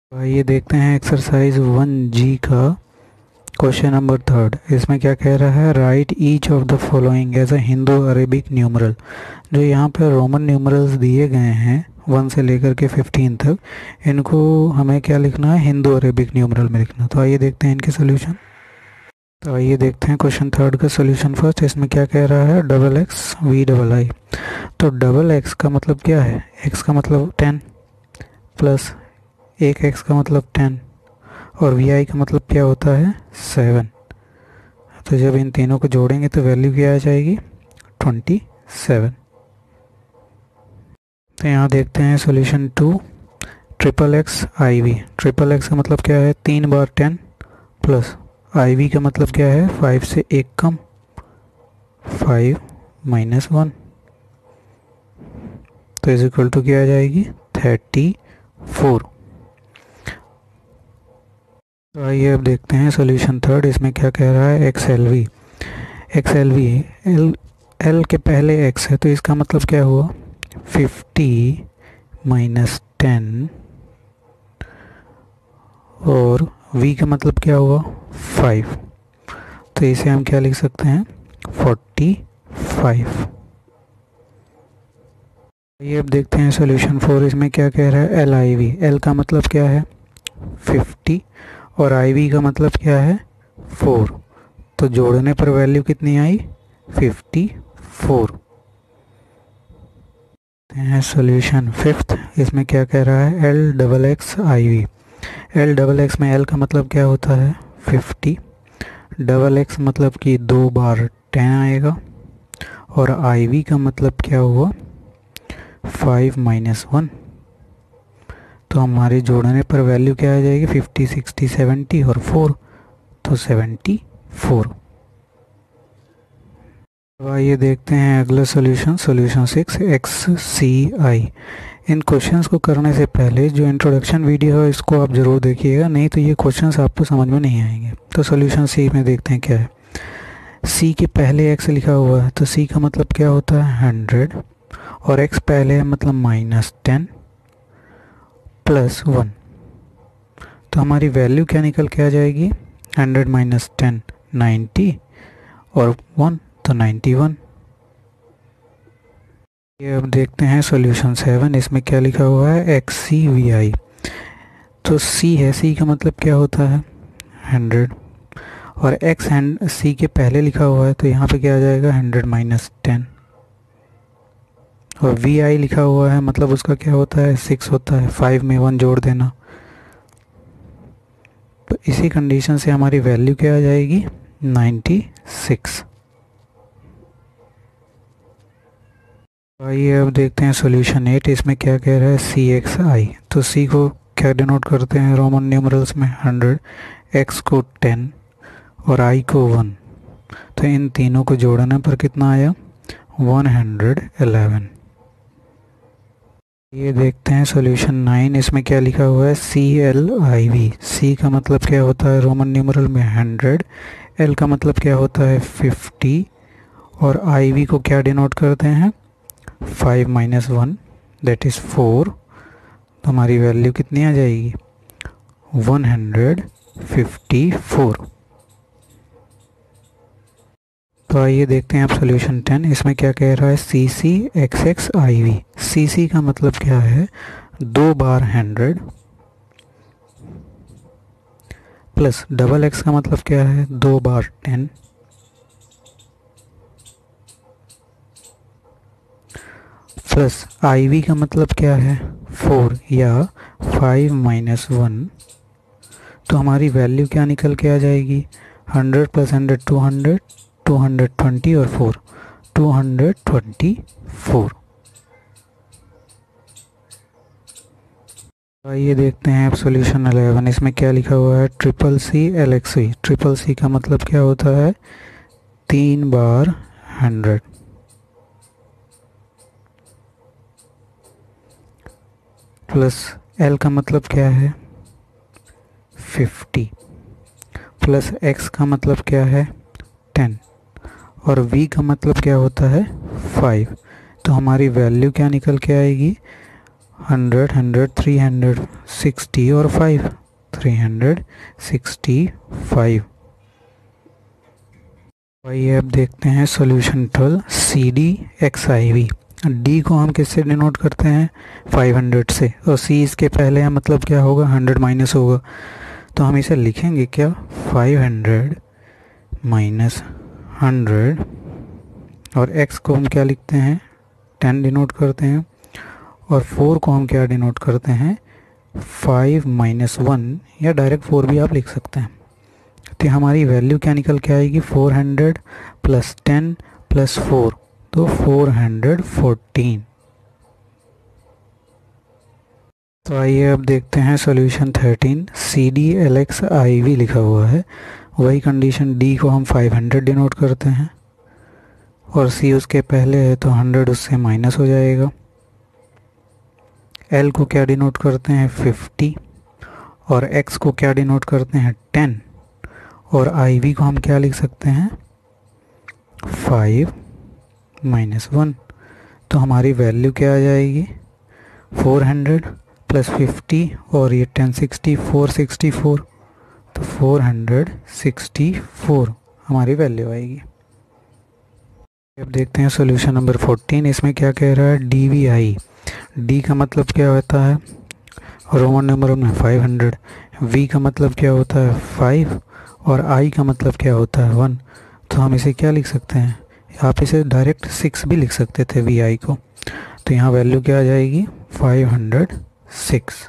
आइए देखते हैं एक्सरसाइज 1G का क्वेश्चन नंबर 3। इसमें क्या कह रहा है, write each of the following as a Hindu Arabic numeral. जो यहाँ पर रोमन न्यूमरल्स दिए गए हैं 1 से लेकर के 15 तक, इनको हमें क्या लिखना है, हिंदू अरेबिक न्यूमरल में लिखना। तो आइए देखते हैं इनके सोल्यूशन। तो आइए देखते हैं क्वेश्चन 3 का सोल्यूशन फर्स्ट। इसमें क्या कह रहा है, double X V double I. तो डबल एक्स का मतलब क्या है, एक्स का मतलब 10 प्लस एक एक्स का मतलब 10 और वी आई का मतलब क्या होता है 7। तो जब इन तीनों को जोड़ेंगे तो वैल्यू क्या आ जाएगी 27। तो यहाँ देखते हैं solution 2, triple X I V. Triple X का मतलब क्या है 3 बार 10 प्लस आई वी का मतलब क्या है 5 से 1 कम 5 माइनस 1, तो इज इक्वल टू क्या आ जाएगी 34। तो आइए अब देखते हैं सॉल्यूशन 3। इसमें क्या कह रहा है, X L V. X L V L के पहले एक्स है तो इसका मतलब क्या हुआ 50 माइनस 10 और v का मतलब क्या हुआ 5। तो इसे हम क्या लिख सकते हैं 45। ये अब देखते हैं सॉल्यूशन 4। इसमें क्या कह रहा है, एल आई वी। एल का मतलब क्या है 50 और आई वी का मतलब क्या है 4। तो जोड़ने पर वैल्यू कितनी आई 54। सॉल्यूशन 5। इसमें क्या कह रहा है, L double X I V. L double X में एल का मतलब क्या होता है 50, डबल एक्स मतलब कि 2 बार 10 आएगा और आई वी का मतलब क्या हुआ 5 माइनस 1। तो हमारे जोड़ने पर वैल्यू क्या आ जाएगी 50, 60, 70 और 4, तो 74। अब आइए देखते हैं अगला solution, solution 6, X C I. इन क्वेश्चंस को करने से पहले जो इंट्रोडक्शन वीडियो है इसको आप ज़रूर देखिएगा, नहीं तो ये क्वेश्चंस आपको समझ में नहीं आएंगे। तो सॉल्यूशन सी में देखते हैं क्या है। सी के पहले एक्स लिखा हुआ है तो सी का मतलब क्या होता है 100 और एक्स पहले है मतलब माइनस 10 प्लस 1। तो हमारी वैल्यू क्या निकल के आ जाएगी 100 माइनस 10 90 और 1 तो 91। ये अब देखते हैं सॉल्यूशन 7। इसमें क्या लिखा हुआ है, एक्स सी वी आई। तो सी है, सी का मतलब क्या होता है 100 और एक्स एंड सी के पहले लिखा हुआ है तो यहाँ पे क्या आ जाएगा 100 माइनस 10 और वी आई लिखा हुआ है मतलब उसका क्या होता है 6 होता है, 5 में 1 जोड़ देना। तो इसी कंडीशन से हमारी वैल्यू क्या आ जाएगी 96। आइए अब देखते हैं सॉल्यूशन 8। इसमें क्या कह रहा है, सी एक्स आई। तो सी को क्या डिनोट करते हैं रोमन न्यूमरल्स में 100, एक्स को 10 और आई को 1। तो इन तीनों को जोड़ने पर कितना आया 111। ये देखते हैं सॉल्यूशन 9। इसमें क्या लिखा हुआ है, सी एल आई वी। सी का मतलब क्या होता है रोमन न्यूमरल में 100, एल का मतलब क्या होता है 50 और आई वी को क्या डिनोट करते हैं 5 माइनस 1 दैट इज़ 4। तो हमारी वैल्यू कितनी आ जाएगी 154। तो आइए देखते हैं आप सॉल्यूशन 10। इसमें क्या कह रहा है, C C X X I V. C C का मतलब क्या है 2 बार 100 प्लस डबल एक्स का मतलब क्या है 2 बार 10 प्लस आई वी का मतलब क्या है 4 या 5 माइनस 1। तो हमारी वैल्यू क्या निकल के आ जाएगी 100 प्लस 100 200, 220 और 4 224। आइए देखते हैं अब सॉल्यूशन 11। इसमें क्या लिखा हुआ है, triple C L X V. Triple C का मतलब क्या होता है 3 बार 100 प्लस एल का मतलब क्या है 50 प्लस एक्स का मतलब क्या है 10 और v का मतलब क्या होता है 5। तो हमारी वैल्यू क्या निकल के आएगी 100, 100, 360 और 5, 365। आइए अब देखते हैं solution 12, C D X I V. D को हम किससे डिनोट करते हैं? 500 से, और सी इसके पहले है, मतलब क्या होगा? 100 माइनस होगा, तो हम इसे लिखेंगे क्या? 500 माइनस 100, और x को हम क्या लिखते हैं? 10 डिनोट करते हैं, और 4 को हम क्या डिनोट करते हैं? 5 माइनस 1, या डायरेक्ट 4 भी आप लिख सकते हैं। तो हमारी वैल्यू क्या निकल के आएगी? 400 प्लस 10 प्लस 4, तो 414। तो आइए अब देखते हैं solution 13, C D L X I V लिखा हुआ है। वही कंडीशन, डी को हम 500 डिनोट करते हैं, और सी उसके पहले है तो 100 उससे माइनस हो जाएगा। एल को क्या डिनोट करते हैं? 50, और एक्स को क्या डिनोट करते हैं? 10, और आई वी को हम क्या लिख सकते हैं? 5 माइनस 1। तो हमारी वैल्यू क्या आ जाएगी? 400 प्लस 50, और ये 1060, 464, तो 464 हमारी वैल्यू आएगी। अब देखते हैं सॉल्यूशन नंबर 14। इसमें क्या कह रहा है? D we I. डी का मतलब क्या होता है? रोमन नंबर में 500। वी का मतलब क्या होता है? 5, और आई का मतलब क्या होता है? 1। तो हम इसे क्या लिख सकते हैं? आप इसे डायरेक्ट 6 भी लिख सकते थे वी आई को। तो यहाँ वैल्यू क्या आ जाएगी? 506।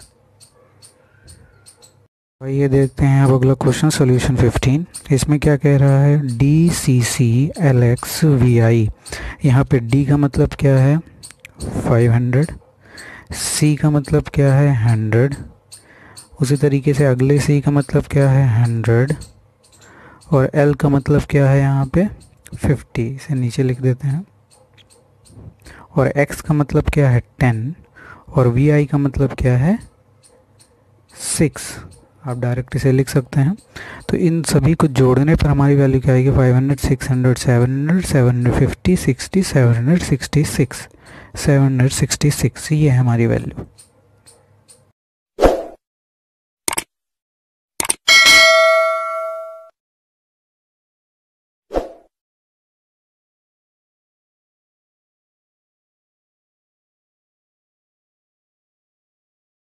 ये देखते हैं अब अगला क्वेश्चन, सॉल्यूशन 15। इसमें क्या कह रहा है? D C C L X V I. यहाँ पे डी का मतलब क्या है? 500। सी का मतलब क्या है? 100। उसी तरीके से अगले सी का मतलब क्या है? 100। और एल का मतलब क्या है यहाँ पे? 50। इसे नीचे लिख देते हैं। और एक्स का मतलब क्या है? 10। और वी आई का मतलब क्या है? 6। आप डायरेक्ट इसे लिख सकते हैं। तो इन सभी को जोड़ने पर हमारी वैल्यू क्या आएगी? 500, 600, 700, 750, 60, 766, 766, ये है हमारी वैल्यू।